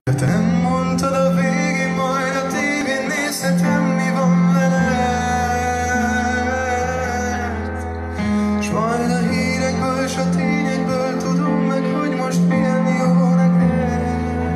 De te nem mondtad a végén, majd a tévén nézhetem, mi van veled. S majd a hírekből s a tényekből tudom meg, hogy most milyen jó neked.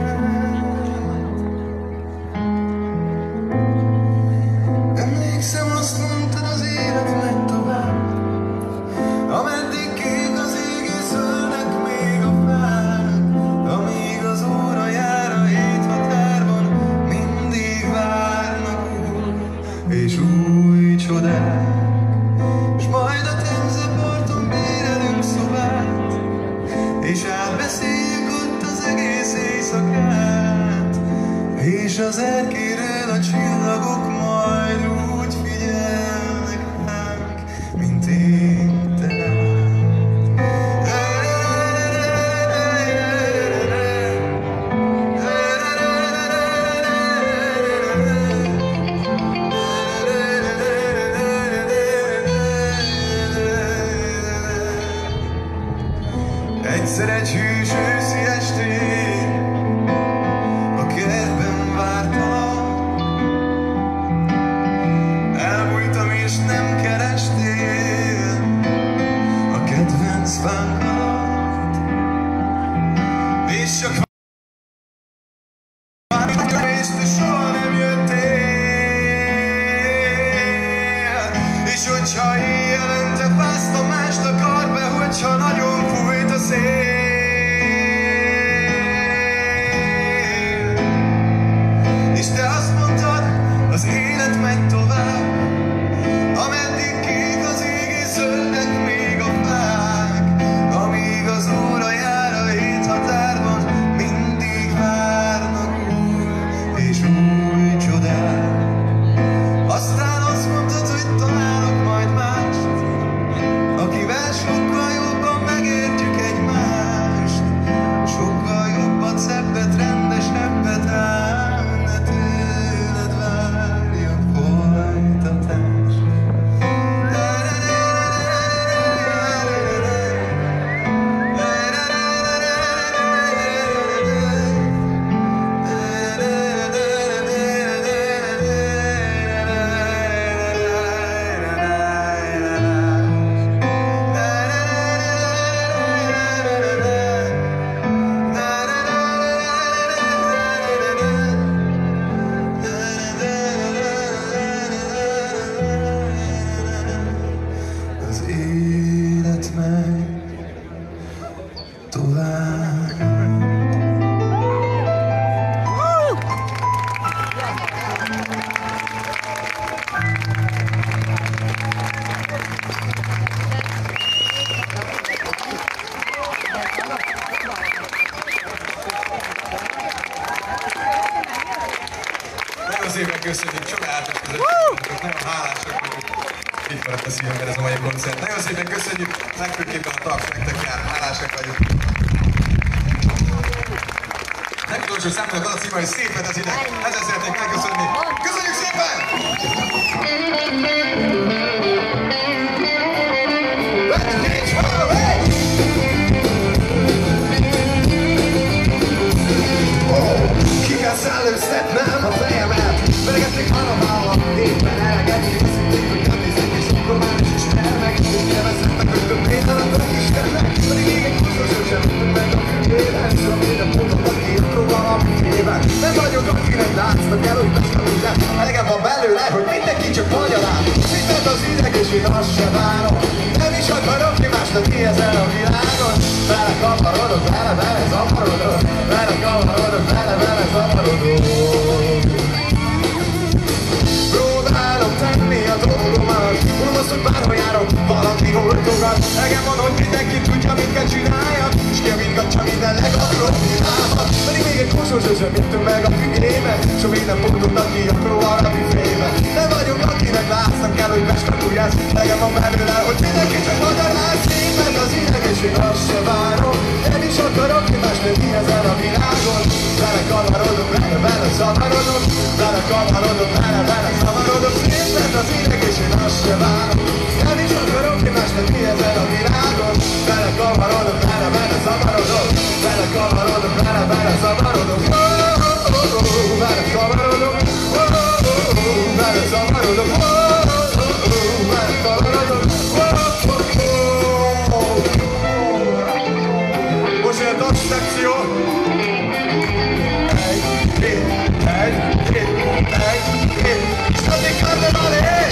Emlékszem, azt mondtad, az élet megy tovább, ameddig kék az ég és zöldek még a fák, amíg az óra jár a hét határban, mindig várnak új és új csodák. S majd a tengerparton bérelünk szobát, és átbeszéljük ott az egész éjszakát, és az erkéről a csillagok majd úgy figyelnek ránk, mint én te rám. Egyszer egy hűs őszi estén a kertben vártalak, elbújtam és nem kerestél a kedvenc fánk alatt, és csak vártam és te soha nem jöttél, és hogyha éjjelente fáztam, mást akar be, hogyha nagyon fújt a szél. És te azt mondtad, az élet megy tovább, ameddig kék az ég és zöldek még a fák, amíg az óra jár a hét határban, mindig várnak új és új csodák. Aztán azt mondtad, hogy találok majd mást, akivel sokkal jobban megértjük egymást, sokkal jobbat, szebbet, rendesebbet, ám ne tőled várjak folytatást. Az élet megy tovább. Nagyon szépen köszönjük, csodálatos közösségünk, nagyon hálásak vagyunk. Így maradt a szívemben ez a mai koncert. Nagyon szépen köszönjük, legfőképpen a taps nektek jár, hálásak vagyunk. Legutolsó számítok az a címe, hogy szép lett az ideg. Ezzel szeretnék megköszönni. Köszönjük szépen! Kikász előszednem a fejemet, veregetnék haramával, éppen elegetnék, azt hitték, hogy nem nézek, és akkor már is ismer meg, és nevezett meg, hogy példanatok Istennek, pedig még egy kuszosok sem ütünk meg a függében, és amire mondom, aki jöttről valamiféleben. Nem vagyok, akinek látsznak el, hogy mestem minden, elegem van belőle, hogy mindenki csak magyarán. Szintett az ideg, és én azt sem várom, nem is akarok ki másnak ki ezen a világon. Vele kavarodok, vele zavarodok, vele kavarodok, vele zavarodok. Próbálom tenni a dolgomat, tudom azt, hogy bárhol járok, valaki holtogat. Engem van, hogy mindenki tudja, mit kell csináljak, és kiavítgatja minden legapróbb hibámat. Pedig még egy koszos sem jöttünk meg a függében, sok minden pontot aki apró valami féle. Nem vagyok, akinek látsznak kell, hogy mesterdújás. Engem van belőle, hogy mindenki csak magyaráz. Szépen az ideg, és én azt se várom, nem is akarok ki más lenni ezen a világon. Vele kavarodok, vele zavarodok, vele kavarodok, vele zavarodok. Szépen az ideg, és én azt se várom, nem is akarok ki más lenni ezen a világon. Vele kavarodok, vele zavarodok, vele kavarodok, vele zavarodok. jó? Egy, két, Stati Carnevale!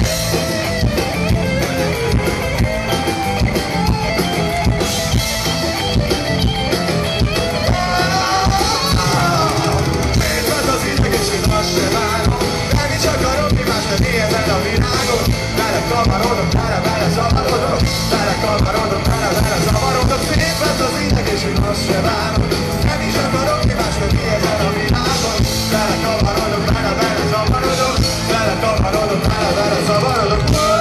Szép az idegesít, azt se várom, de mi csak akarok, mi más nem érted a világon. Vele kavarodok, vele zavarodok, vele kavarodok, vele zavarodok. Szép az idegesít, azt se várom, de mi csak akarok, mi más nem érted a világon. Vele kavarodok, vele zavarodok, vele kavarodok, vele zavarodok.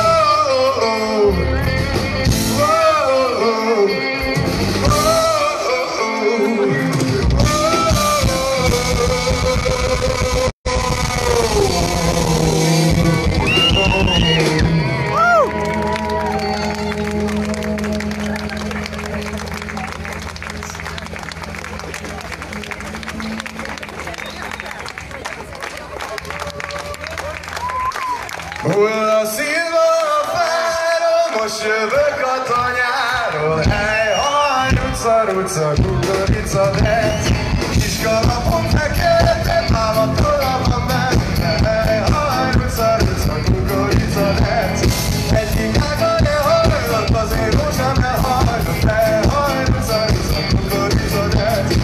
Hull a szilva a fáról, most jövök a tanyáról. Hely, haj, ruca, kukorica, vesz. Kis kalapom fekete, máma tola van benne. Hely, haj, ruca, kukorica, vesz. Egyik ága ne hajlott, azért rózsám ne hajlott. Hely, haj, ruca, kukorica, vesz.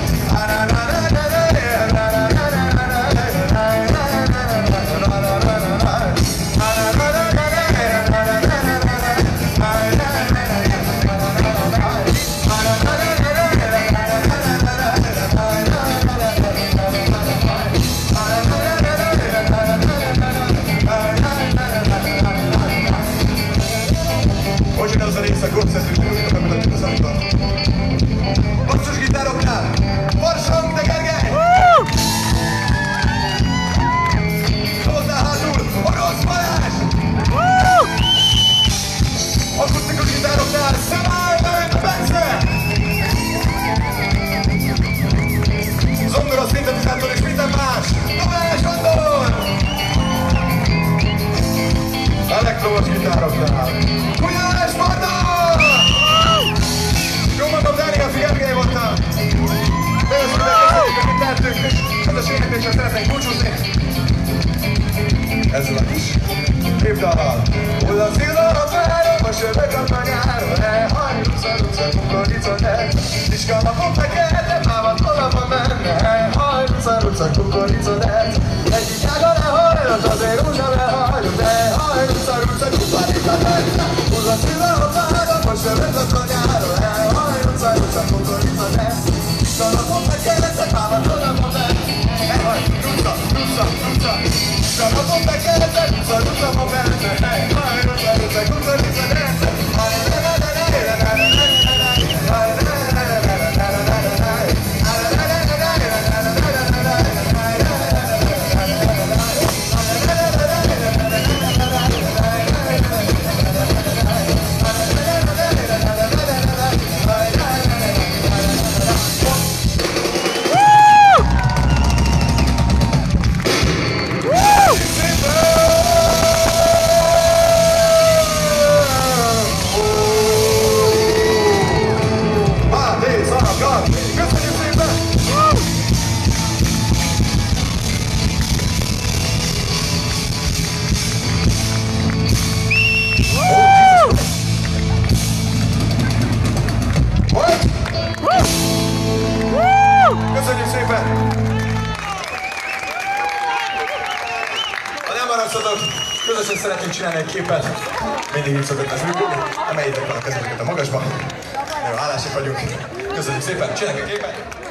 Basszusgitároknál! Farsang, de Gergely! Hozzá hátul a Rossz Balázs! Akusztikus gitároknál Szemály Bence! Zongora, szintetizátor és minden más! Tamás Andor! Elektromos gitároknál Gulyás Marta! Jó magam, Dániel Gergely voltam! Nagyon szépen köszönjük, akit lehetünk, és közös énekéssel szeretnénk búcsúzni. Ezzel a kis képdallal. Hull a szilva a fáról, most jövök a tanyáról. Haj, ruca, kukorica, vesz. Kis kalapom fekete, máma tola van benne. Haj, ruca, kukorica, vesz. Egyik ága ne hajlott, azért rózsám elhajlott. Haj, ruca, kukorica, vesz. Hull a szilva a fáról, most jövök a tanyáról. Haj, ruca, kukorica, vesz. Kis kalapom fekete, máma tola van benne. Haj, ruca. Kalapom fekete, ruca van benne. Haj, ruca, kukorica, vesz. Köszönjük szépen! Ha nem maradszatok, közösen szeretnénk csinálni egy képet. Mindig így szokott ez működni. Emeljétek fel a kezeket a magasba. Nagyon hálásak vagyunk. Köszönjük szépen, csináljuk egy képet!